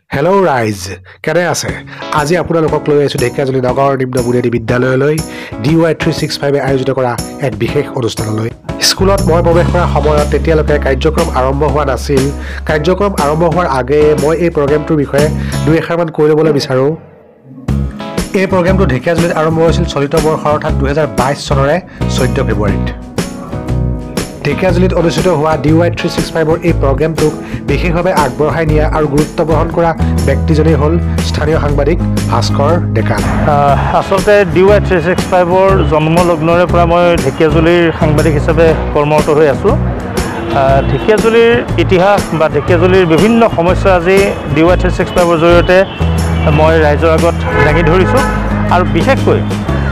Hello Rise, কেনে আছে? আজি আপোনালোকক লৈ আছো ঢেকিয়াজুলি নগৰ নিম্ন বুনিয়াদী বিদ্যালয়লৈ DY365 আয়োজিত কৰা এক বিশেষ অনুষ্ঠানলৈ। স্কুলত মই প্ৰৱেশ কৰাৰ সময়ত তেতিয়ালৈকে কাৰ্যক্ৰম আৰম্ভ হোৱা নাছিল। কাৰ্যক্ৰম আৰম্ভ হোৱাৰ আগে মই এই প্ৰগ্ৰামটোৰ বিষয়ে দুই এষাৰমান কৈ ল'বলৈ বিচাৰো। এই প্ৰগ্ৰামটো ঢেকিয়াজুলিত আৰম্ভ হৈছিল চলিত বৰ্ষৰ অৰ্থাৎ 2022 চনৰে 14 ফেব্ৰুৱাৰীত। ঢেকিয়াজুলিত অনুষ্ঠিত হোৱা DY365 এই প্ৰগ্ৰামটোক বিশেষভাৱে আগবঢ়াই নিয়া আৰু গুৰুত্ব বহন কৰা ব্যক্তিজনেই হ'ল স্থানীয় সাংবাদিক ভাস্কৰ ডেকা। আচলতে DY365 জন্মলগ্নৰে পৰা মই ঢেকিয়াজুলিৰ সাংবাদিক হিচাপে কৰ্মৰত হৈ আছোঁ। ঢেকিয়াজুলিৰ ইতিহাস বা ঢেকিয়াজুলিৰ বিভিন্ন সমস্যা আজি DY365 জৰিয়তে মই ৰাইজৰ আগত দাঙি ধৰিছোঁ আৰু বিশেষকৈ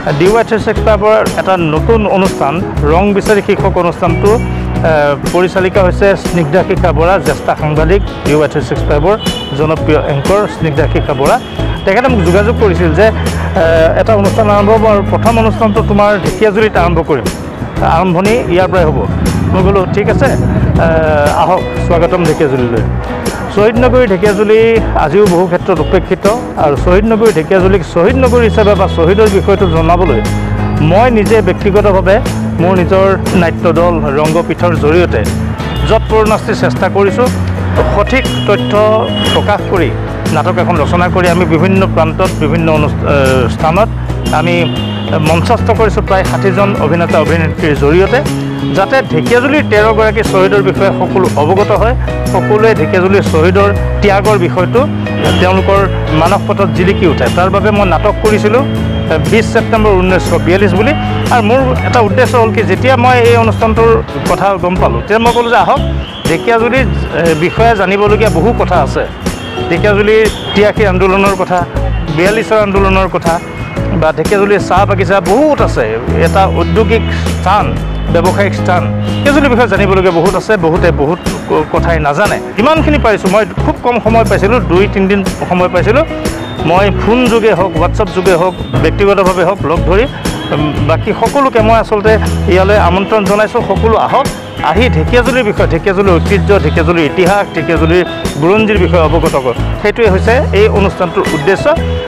DY365 এটা নতুন অনুষ্ঠান ৰং বিচাৰি শীৰ্ষক অনুষ্ঠানটো পৰিচালিকা হৈছে স্নিগ্ধাশিখা বৰা, জ্যেষ্ঠ সাংবাদিক DY365 জনপ্ৰিয় এংকৰ স্নিগ্ধাশিখা বৰা। তেখেতে মোক যোগাযোগ কৰিছিল যে এটা অনুষ্ঠান আৰম্ভ হ'ব আৰু প্ৰথম অনুষ্ঠানটো তোমাৰ ঢেকিয়াজুলিত আৰম্ভ কৰিম, আৰম্ভণি ইয়াৰ পৰাই হ'ব। মই ক'লোঁ ঠিক আছে, আহক, স্বাগতম ঢেকিয়াজুলিলৈ। শ্বহীদ নগৰী ঢেকিয়াজুলি আজিও বহু ক্ষেত্ৰত উপেক্ষিত আৰু শ্বহীদ নগৰী ঢেকিয়াজুলিক শ্বহীদ নগৰী হিচাপে বা শ্বহীদৰ বিষয়টো জনাবলৈ মই নিজে ব্যক্তিগতভাৱে মোৰ নিজৰ নাট্যদল ৰংগপীঠৰ জৰিয়তে যৎপৰোনাস্তি চেষ্টা কৰিছোঁ। সঠিক তথ্য প্ৰকাশ কৰি নাটক এখন ৰচনা কৰি আমি বিভিন্ন প্ৰান্তত বিভিন্ন স্থানত আমি মঞ্চস্থ কৰিছোঁ প্ৰায় 60জন অভিনেতা অভিনেত্ৰীৰ জৰিয়তে, যাতে ঢেকিয়াজুলিৰ 13 গৰাকী শ্বহীদৰ বিষয়ে সকলো অৱগত হয়, সকলোৱে ঢেকিয়াজুলিৰ শ্বহীদৰ ত্যাগৰ বিষয়টো তেওঁলোকৰ মানস পটত জিলিকি উঠে। তাৰ বাবে মই নাটক কৰিছিলোঁ 20 ছেপ্টেম্বৰ 1942 বুলি। আৰু মোৰ এটা উদ্দেশ্য হ'ল কি, যেতিয়া মই এই অনুষ্ঠানটোৰ কথা গম পালোঁ তেতিয়া মই ক'লোঁ যে আহক, ঢেকিয়াজুলিৰ বিষয়ে জানিবলগীয়া বহু কথা আছে। ঢেকিয়াজুলিৰ 83 আন্দোলনৰ কথা, 42 আন্দোলনৰ কথা বা ঢেকিয়াজুলিৰ চাহ বাগিচা বহুত আছে। এটা ঔদ্যোগিক স্থান, ব্যৱসায়িক স্থান, ঢেকিয়াজুলিৰ বিষয়ে জানিবলগীয়া বহুত আছে। বহুতে বহুত কথাই নাজানে। যিমানখিনি পাৰিছোঁ, মই খুব কম সময় পাইছিলোঁ, 2-3 দিন সময় পাইছিলোঁ। মই ফোন যোগে হওক, হোৱাটছআপ যোগে হওক, ব্যক্তিগতভাৱে হওক লগ ধৰি বাকী সকলোকে মই আচলতে ইয়ালৈ আমন্ত্ৰণ জনাইছোঁ। সকলো আহক, আহি ঢেকিয়াজুলিৰ বিষয়ে, ঢেকিয়াজুলিৰ ঐতিহ্য, ঢেকিয়াজুলিৰ ইতিহাস, ঢেকিয়াজুলিৰ বুৰঞ্জীৰ বিষয়ে অৱগত কৰক। সেইটোৱে হৈছে এই অনুষ্ঠানটোৰ উদ্দেশ্য।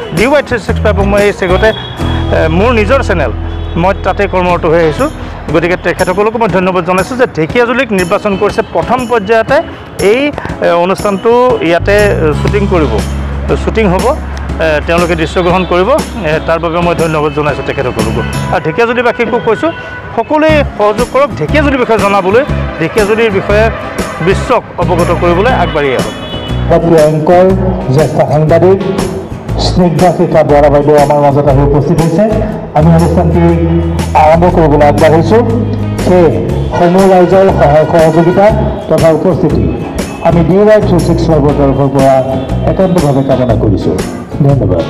DY365 মই এই চেগতে মোৰ নিজৰ চেনেল, মই তাতে কৰ্মৰত হৈ আহিছোঁ। গতিকে তেখেতসকলকো মই ধন্যবাদ জনাইছোঁ যে ঢেকিয়াজুলিক নিৰ্বাচন কৰিছে প্ৰথম পৰ্যায়তে এই অনুষ্ঠানটো ইয়াতে শ্বুটিং হ'ব, তেওঁলোকে দৃশ্যগ্ৰহণ কৰিব। তাৰ বাবে মই ধন্যবাদ জনাইছোঁ তেখেতসকলকো। আৰু ঢেকিয়াজুলিবাসীকো কৈছোঁ, সকলোৱে সহযোগ কৰক ঢেকিয়াজুলিৰ বিষয়ে জনাবলৈ, ঢেকিয়াজুলিৰ বিষয়ে বিশ্বক অৱগত কৰিবলৈ আগবাঢ়ি আহক। এংকৰ জ্যেষ্ঠ সাংবাদিক স্নিগ্ধাশিখা বৰা বাইদেউ আমাৰ মাজত আহি উপস্থিত হৈছে। আমি অনুষ্ঠানটি আৰম্ভ কৰিবলৈ আগবাঢ়িছোঁ। সেই সমূহ ৰাইজৰ সহায় সহযোগিতা তথা উপস্থিতি আমি DY365 তৰফৰ পৰা একান্তভাৱে কামনা কৰিছোঁ। ধন্যবাদ।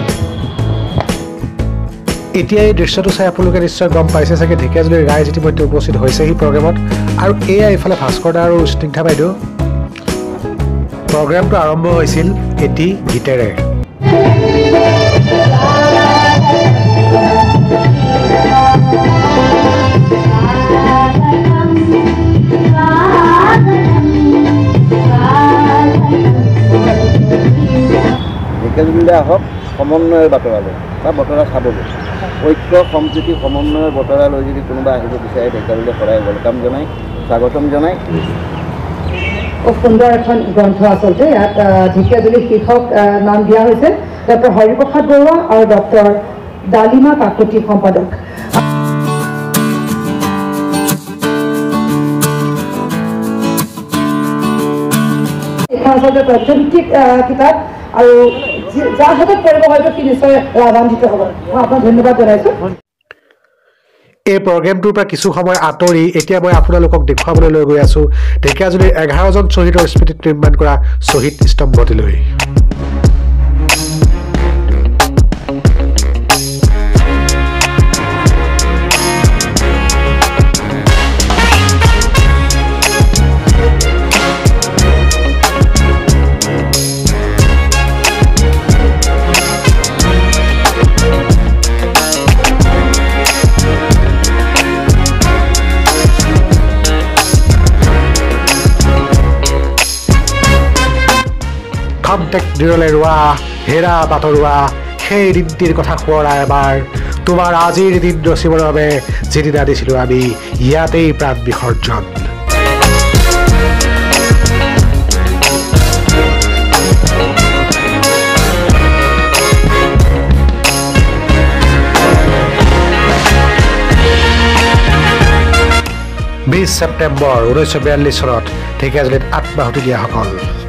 এতিয়া এই দৃশ্যটো চাই আপোনালোকে নিশ্চয় গম পাইছে চাগে, ঢেকিয়াজুলিৰ ৰাইজ ইতিমধ্যে উপস্থিত হৈছে এই প্ৰগ্ৰামত। আৰু এয়া এইফালে ভাস্কৰ দা আৰু স্নিগ্ধা বাইদেউ। প্ৰগ্ৰামটো আৰম্ভ হৈছিল এটি গীতেৰে। ঢেকিয়াজুলিলৈ আহক সমন্বয়ৰ বাতৰালৈ বা বতৰা চাবলৈ, ঐক্য সম্প্ৰীতি সমন্বয়ৰ বতৰা লৈ যদি কোনোবা আহিব বিচাৰে ঢেকিয়াজুলিলৈ সদায় ৱেলকাম জনাই, স্বাগতম জনাই। খুব সুন্দৰ এখন গ্ৰন্থ আচলতে। ইয়াত ঢেকিয়াজুলি শীৰ্ষক নাম দিয়া হৈছে ডক্টৰ হৰিপ্ৰসাদ বৰুৱা আৰু ডক্টৰ ডালিমা কাকতি সম্পাদক। এইখন আচলতে তথ্যভিত্তিক কিতাপ আৰু যাৰ হাতত পৰিব হয়তো সি নিশ্চয় লাভান্বিত হ'ব। মই আপোনাক ধন্যবাদ জনাইছোঁ। এই প্ৰগ্ৰামটোৰ পৰা কিছু সময় আঁতৰি এতিয়া মই আপোনালোকক দেখুৱাবলৈ লৈ গৈ আছোঁ ঢেকিয়াজুলিৰ 11জন শ্বহীদৰ স্মৃতিত নিৰ্মাণ কৰা শ্বহীদ স্তম্ভটিলৈ। খন্তেক নিৰলে ৰোৱা হেৰা বাটৰুৱা সেই দিনটিৰ কথা সোঁৱৰা এবাৰ তোমাৰ আজিৰ দিন ৰচিবৰ বাবে যিদিনা দিছিলোঁ আমি ইয়াতেই প্ৰাণ বিসৰ্জন। ছেপ্টেম্বৰ 1942 চনত ঢেকিয়াজুলিত আত্মাহুতি দিয়াসকল।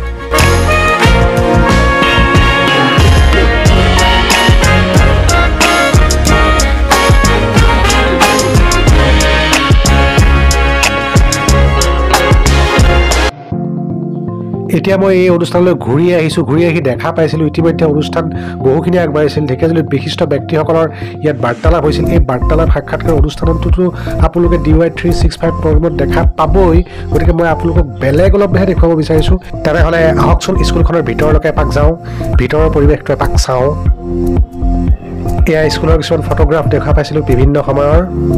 এতিয়া মই এই অনুষ্ঠানলৈ ঘূৰি আহিছোঁ, ঘূৰি আহি দেখা পাইছিলোঁ ইতিমধ্যে অনুষ্ঠান বহুখিনি আগবাঢ়িছিল। ঢেকিয়াজুলিত বিশিষ্ট ব্যক্তিসকলৰ ইয়াত বাৰ্তালাপ হৈছিল। এই বাৰ্তালাপ সাক্ষাৎকাৰ অনুষ্ঠানটোতো আপোনালোকে DY365 প্ৰগ্ৰামত দেখা পাবই, গতিকে মই আপোনালোকক বেলেগ অলপহে দেখুৱাব বিচাৰিছোঁ। তেনেহ'লে আহকচোন স্কুলখনৰ ভিতৰলৈকে এপাক যাওঁ, ভিতৰৰ পৰিৱেশটো এপাক চাওঁ। এয়া স্কুলৰ কিছুমান ফটোগ্ৰাফ দেখা পাইছিলোঁ বিভিন্ন সময়ৰ।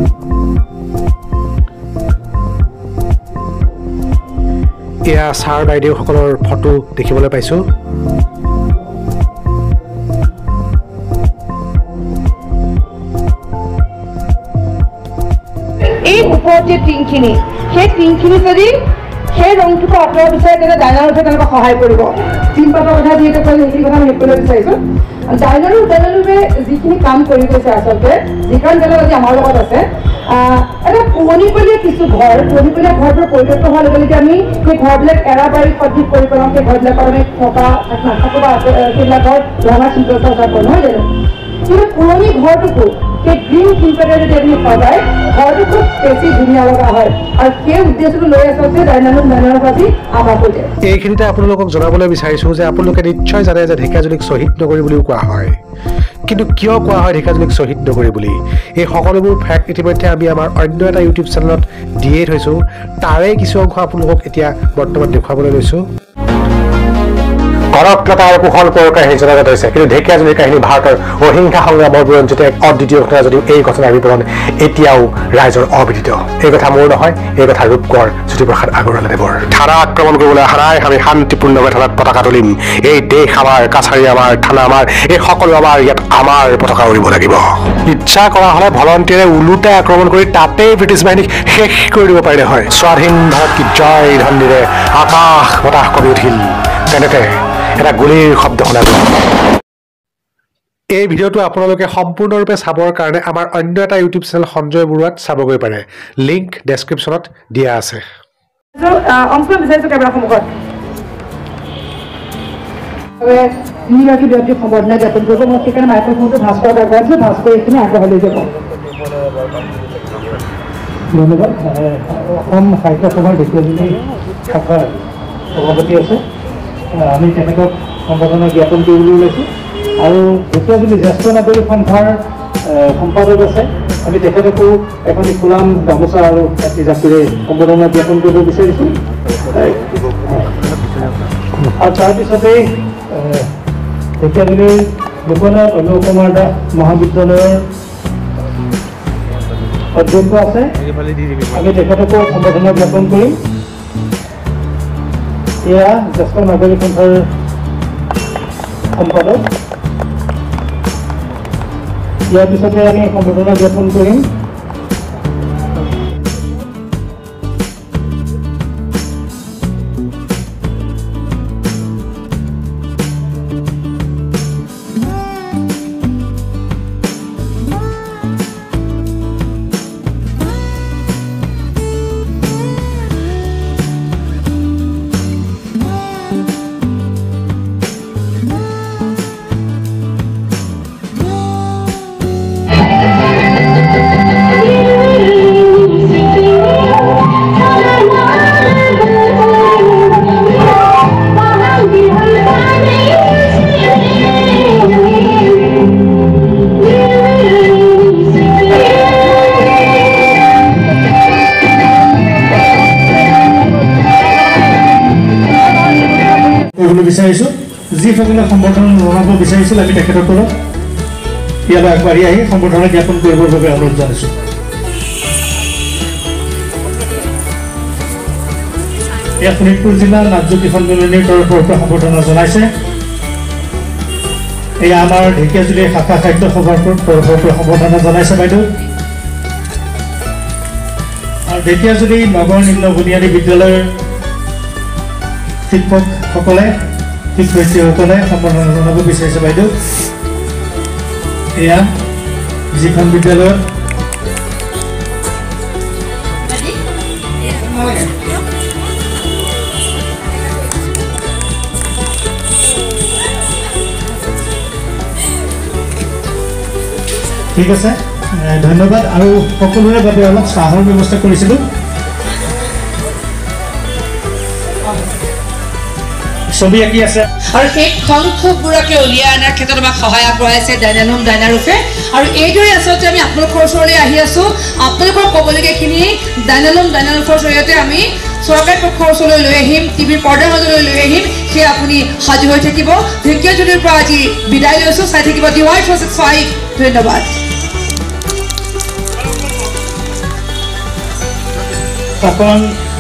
এয়া ছাৰ বাইদেউসকলৰ ফটো দেখিবলৈ পাইছোঁ। এই ওপৰত যে টিংখিনি, সেই টিংখিনি যদি সেই ৰংটোকে আঁতৰাব বিচাৰে তেন্তে ডাইনাৰ উঠে তেওঁলোকক সহায় কৰিব। চিনপাতৰ কথা যিহেতু ক'লে সেইখিনি কথা আমি ক'বলৈ বিচাৰিছোঁ। ডাইনাৰে যিখিনি কাম কৰি গৈছে আচলতে, যিখন ডাইনাৰ আজি আমাৰ লগত আছে, এটা পুৰণিকলীয়া কিছু পুৰণিকলীয়া ঘৰটোৰ পৰিৱৰ্তন হোৱাৰ লগে লগে আমি সেই ঘৰবিলাক এৰাবাৰী সদৃশ কৰি পেলাওঁ। সেই ঘৰবিলাকত আমি থকা নাথাকোঁ বা সেইবিলাকৰ ৰঙা চিন্তা কৰোঁ, নহয় জানো? কিন্তু পুৰণি ঘৰটোকো সেই গ্ৰীণ চিন্তাৰে যদি আমি সজাই ঘৰটো খুব বেছি ধুনীয়া লগা হয়, আৰু সেই উদ্দেশ্যটো লৈ আচলতে ডাইনামিক আজি আমাৰ সৈতে। এইখিনিতে আপোনালোকক জনাবলৈ বিচাৰিছোঁ যে আপোনালোকে নিশ্চয় জানে যে ঢেকিয়াজুলিক শ্বহীদ নগৰী বুলিও কোৱা হয়। কিন্তু কিয় কোৱা হয় ঢেকিয়াজুলিক শ্বহীদ নগৰী বুলি? এই সকলোবোৰ ফেক্ট ইতিমধ্যে আমি আমাৰ অন্য এটা ইউটিউব চেনেলত দিয়েই থৈছোঁ। তাৰে কিছু অংশ আপোনালোকক এতিয়া বৰ্তমান দেখুৱাবলৈ লৈছোঁ। কনকলতা আৰু কুশল কোঁৱৰৰ কাহিনী জনাজাত হৈছে, কিন্তু ঢেকিয়াজুলিৰ কাহিনী ভাৰতৰ অহিংসা সংগ্ৰামৰ বুৰঞ্জীত এক অদ্বিতীয় ঘটনা যদিও এই ঘটনাৰ বিৱৰণ এতিয়াও ৰাইজৰ অবিদিত। এই কথা মোৰ নহয়, এই কথা ৰূপকোঁৱৰ জ্যোতিপ্ৰসাদ আগৰৱালাদেৱৰ। থানা আক্ৰমণ কৰিবলৈ অহা নাই, আমি শান্তিপূৰ্ণভাৱে থানাত পতাকা তুলিম। এই দেশ আমাৰ, কাছাৰী আমাৰ, থানা আমাৰ, এই সকলো আমাৰ, ইয়াত আমাৰ পতাকা উৰিব লাগিব। ইচ্ছা কৰা হ'লে ভলণ্টিয়াৰে ওলোটাই আক্ৰমণ কৰি তাতেই ব্ৰিটিছ বাহিনীক শেষ কৰি দিব পাৰিলে হয়। স্বাধীন ভাৰত কি জয় ধ্বনিৰে আকাশ বতাহ কমি উঠিল। তেনেতে এটা গুলীৰ শব্দ শুনা গ'ল। এই ভিডিঅ'টো আপোনালোকে সম্পূৰ্ণৰূপে চাবৰ কাৰণে আমাৰ অন্য এটা ইউটিউব চেনেল সঞ্জয় বৰুৱাত চাবগৈ পাৰে। লিংক ডেছক্ৰিপশ্যনত দিয়া আছে। অংশগ্ৰহণ বিচাৰিছোঁ কেমেৰা সন্মুখত। তিনিগৰাকী ব্যক্তিক সম্বৰ্ধনা জ্ঞাপন কৰিব। মই সেইকাৰণে মাইক্ৰফোনটো ভাস্কৰক আগবঢ়াইছোঁ। ভাস্কৰ এইখিনি আগবঢ়াই যাব। ধন্যবাদ। অসম সাহিত্য সভাৰ ঢেকিয়াজুলি শাখাৰ সভাপতি আছে, আমি তেখেতক সম্বৰ্ধনা জ্ঞাপন কৰিবলৈ ওলাইছোঁ। আৰু ঢেকিয়াজুলি জ্যেষ্ঠ নাগৰিক সন্থাৰ সম্পাদক আছে, আমি তেখেতকো এখন ফুলাম গামোচা আৰু এটি জাপিৰে সম্বৰ্ধনা জ্ঞাপন কৰিব বিচাৰিছোঁ। আৰু তাৰপিছতেই ঢেকিয়াজুলিৰ লোকনাথ অনুপ কুমাৰ দাস মহাবিদ্যালয়ৰ অধ্যক্ষ আছে, আমি তেখেতকো সম্বৰ্ধনা জ্ঞাপন কৰিম। এয়া জ্যেষ্ঠ নাগৰিক সন্থাৰ সম্পাদক। ইয়াৰ পিছতে আমি সম্বৰ্ধনা জ্ঞাপন কৰিম বিচাৰিছোঁ। যিসকলে সম্বৰ্ধনা জনাব বিচাৰিছিল আমি তেখেতসকলক ইয়ালৈ আগবাঢ়ি আহি সম্বৰ্ধনা জ্ঞাপন কৰিবৰ বাবে অনুৰোধ জনাইছোঁ। এয়া শোণিতপুৰ জিলা নাট্যজ্যোতি সন্মিলনীৰ তৰফৰ পৰা সম্বৰ্ধনা জনাইছে এয়া আমাৰ ঢেকিয়াজুলিৰ শাখা খাদ্য সভাৰ সম্বৰ্ধনা জনাইছে বাইদেউ। আৰু ঢেকিয়াজুলি নগৰ নিম্ন বুনিয়াদী বিদ্যালয়ৰ শিক্ষকসকলে শিক্ষয়িত্ৰীসকলে সম্বৰ্ধনা জনাব বিচাৰিছে বাইদেউ। এয়া যিখন বিদ্যালয়ত ঠিক আছে, ধন্যবাদ। আৰু সকলোৰে বাবে অলপ চাহৰ ব্যৱস্থা কৰিছিলোঁ। ছবি আঁকি আছে আৰু সেই সংখ্যকবোৰকে উলিয়াই অনাৰ ক্ষেত্ৰত আমাক সহায় আগবঢ়াইছে ডাইনানুম ডাইনাৰুফে। আৰু এইদৰে আচলতে আমি আপোনালোকৰ ওচৰলৈ আহি আছোঁ। আপোনালোকৰ ক'বলগীয়াখিনি ডাইনানুম ডাইনাৰুফৰ জৰিয়তে আমি চৰকাৰী পক্ষৰ ওচৰলৈ লৈ আহিম, টিভিৰ পৰ্দাৰ মাজলৈ লৈ আহিম। সেয়া আপুনি সাজু হৈ থাকিব। ঢেকিয়াজুলিৰ পৰা আজি বিদায় লৈছোঁ। চাই থাকিব DY365। ধন্যবাদ। অকণমান